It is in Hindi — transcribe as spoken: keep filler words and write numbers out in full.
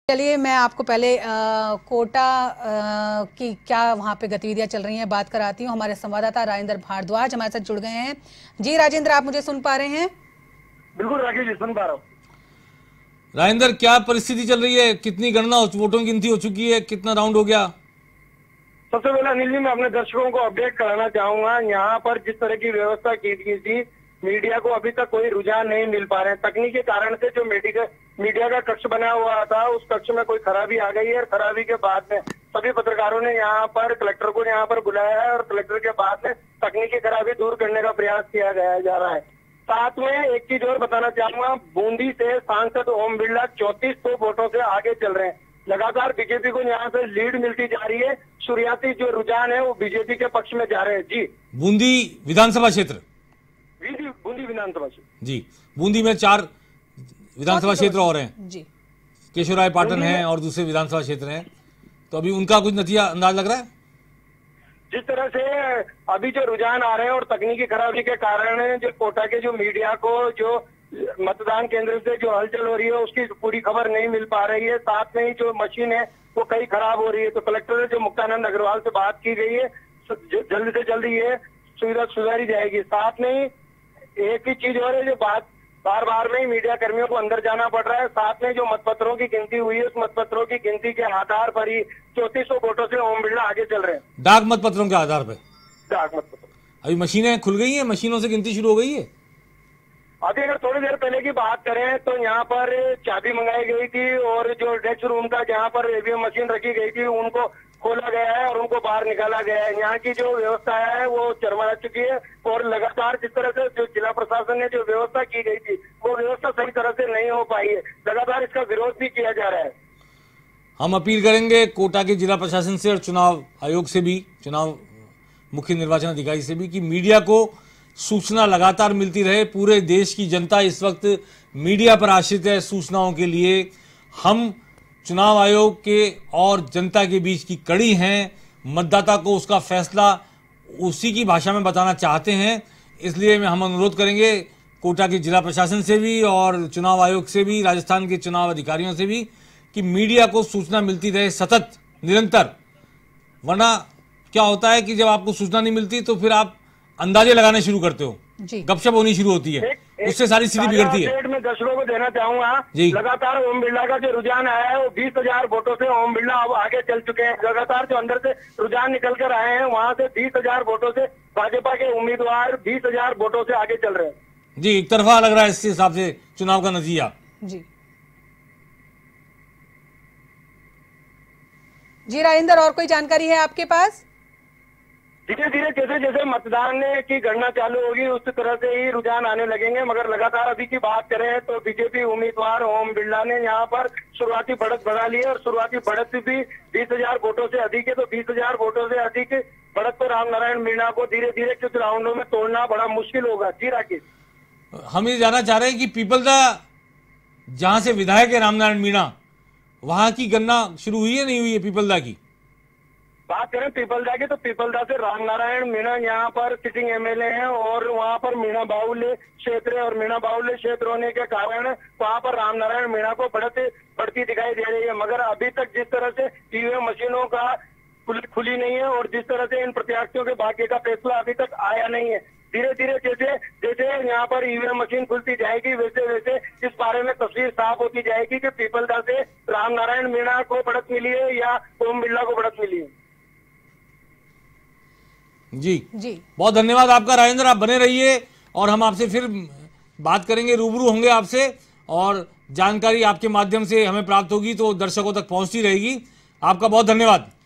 चलिए मैं आपको पहले आ, कोटा आ, की क्या वहाँ पे गतिविधियां चल रही हैं बात कराती हूँ। हमारे संवाददाता राजेंद्र भारद्वाज हमारे साथ जुड़ गए हैं। जी राजेंद्र, आप मुझे सुन पा रहे हैं? बिल्कुल राकेश जी, सुन पा रहा हूँ। राजेंद्र, क्या परिस्थिति चल रही है? कितनी गणना वोटों की गिनती हो चुकी है? कितना राउंड हो गया? सबसे पहले अनिल जी, मैं अपने दर्शकों को अपडेट कराना चाहूंगा। यहाँ पर जिस तरह की व्यवस्था की गई थी, मीडिया को अभी तक कोई रुझान नहीं मिल पा रहे हैं। तकनीकी कारण से जो मीडिया मीडिया का कक्ष बना हुआ था, उस कक्ष में कोई खराबी आ गई है और खराबी के बाद में सभी पत्रकारों ने यहाँ पर कलेक्टर को यहाँ पर बुलाया है और कलेक्टर के बाद में तकनीकी खराबी दूर करने का प्रयास किया गया जा रहा है। साथ में एक चीज और बताना चाहूंगा, बूंदी से सांसद ओम बिरला चौंतीस सौ वोटों से आगे चल रहे हैं। लगातार बीजेपी को यहाँ से लीड मिलती जा रही है। शुरुआती जो रुझान है वो बीजेपी के पक्ष में जा रहे हैं। जी, बूंदी विधानसभा क्षेत्र जी बूंदी विधानसभा क्षेत्र जी बूंदी में चार विधानसभा क्षेत्र और हैं जी, केशवराय पाटन है और दूसरे विधानसभा क्षेत्र हैं, तो अभी उनका कुछ नतीजा अंदाज लग रहा है? जिस तरह से अभी जो रुझान आ रहे हैं और तकनीकी खराबी के कारण जो कोटा के जो मीडिया को जो मतदान केंद्र से जो हलचल हो रही है उसकी पूरी खबर नहीं मिल पा रही है। साथ में ही जो मशीन है वो कई खराब हो रही है। तो कलेक्टर जो मुक्तानंद अग्रवाल से बात की गई है, जल्द से जल्द ये सुविधा सुधारी जाएगी। साथ में ही एक ही चीज और है, जो बात बार बार में ही मीडिया कर्मियों को अंदर जाना पड़ रहा है। साथ में जो मतपत्रों की गिनती हुई है, उस मतपत्रों की गिनती के आधार पर ही चौंतीस सौ वोटों से ओम बिरला आगे चल रहे हैं। डाक मतपत्रों के आधार पर? डाक मतपत्रों अभी मशीनें खुल गई हैं, मशीनों से गिनती शुरू हो गई है। अभी अगर थोड़ी देर पहले की बात करें तो यहाँ पर चाबी मंगाई गई थी और जो डेस्क रूम का जहाँ पर ईवीएम मशीन रखी गई थी उनको खोला गया है और उनको बाहर निकाला गया है। यहाँ की जो व्यवस्था है वो चरमरा चुकी है और लगातार जिस तरह से जो जिला प्रशासन ने जो व्यवस्था की गई थी वो व्यवस्था सही तरह से नहीं हो पाई है। लगातार इसका विरोध भी किया जा रहा है। हम अपील करेंगे कोटा के जिला प्रशासन से और चुनाव आयोग से भी, चुनाव मुख्य निर्वाचन अधिकारी से भी, कि मीडिया को सूचना लगातार मिलती रहे। पूरे देश की जनता इस वक्त मीडिया पर आश्रित है सूचनाओं के लिए। हम चुनाव आयोग के और जनता के बीच की कड़ी हैं। मतदाता को उसका फैसला उसी की भाषा में बताना चाहते हैं। इसलिए हम अनुरोध करेंगे कोटा के जिला प्रशासन से भी और चुनाव आयोग से भी, राजस्थान के चुनाव अधिकारियों से भी, कि मीडिया को सूचना मिलती रहे सतत, निरंतर। वरना क्या होता है कि जब आपको सूचना नहीं मिलती तो फिर आप अंदाजे लगाने शुरू करते हो, गपशप होनी शुरू होती है, उससे सारी स्थिति बिगड़ती है। मैं दर्शकों को देना चाहूंगा, लगातार ओम बिरला का जो रुझान आया है वो बीस हजार वोटों से ओम बिरला अब आगे चल चुके हैं। लगातार जो अंदर से रुझान निकल कर आए हैं वहां से बीस हजार वोटों से भाजपा के उम्मीदवार बीस हजार वोटों से आगे चल रहे हैं। जी, एक तरफा लग रहा है इस हिसाब से चुनाव का नतीजा। जी जी राजेंद्र, और कोई जानकारी है आपके पास? धीरे धीरे जैसे जैसे मतदान की गणना चालू होगी उस तरह से ही रुझान आने लगेंगे। मगर लगातार अभी की बात करें तो बीजेपी उम्मीदवार ओम बिरला ने यहाँ पर शुरुआती बढ़त बढ़ा ली है और शुरुआती बढ़त भी बीस हजार वोटों से अधिक है। तो बीस हजार वोटों से अधिक बढ़त को राम नारायण मीणा को धीरे धीरे कुछ राउंडों में तोड़ना बड़ा मुश्किल होगा। जी राकेश, हम ये जानना चाह रहे हैं कि पीपलदा, जहां से विधायक है राम नारायण मीणा, वहां की गणना शुरू हुई है नहीं हुई है पीपलदा की? बात करें पीपलदा की तो पीपलदा से राम नारायण मीणा यहाँ पर सिटिंग एमएलए हैं और वहाँ पर मीणा बाहुल्य क्षेत्र और मीणा बाहुल्य क्षेत्र होने के कारण वहाँ पर राम नारायण मीणा को बढ़ती बढ़ती दिखाई दे रही है। मगर अभी तक जिस तरह से ईवीएम मशीनों का खुली नहीं है और जिस तरह से इन प्रत्याशियों के भाग्य का फैसला अभी तक आया नहीं है। धीरे धीरे जैसे जैसे यहाँ पर ईवीएम मशीन खुलती जाएगी वैसे वैसे इस बारे में तस्वीर साफ होती जाएगी कि पीपलदा से राम नारायण मीणा को बढ़त मिली है या ओम बिरला को बढ़त मिली है। जी जी बहुत धन्यवाद आपका राजेंद्र, आप बने रहिए और हम आपसे फिर बात करेंगे, रूबरू होंगे आपसे और जानकारी आपके माध्यम से हमें प्राप्त होगी तो दर्शकों तक पहुंचती रहेगी। आपका बहुत धन्यवाद।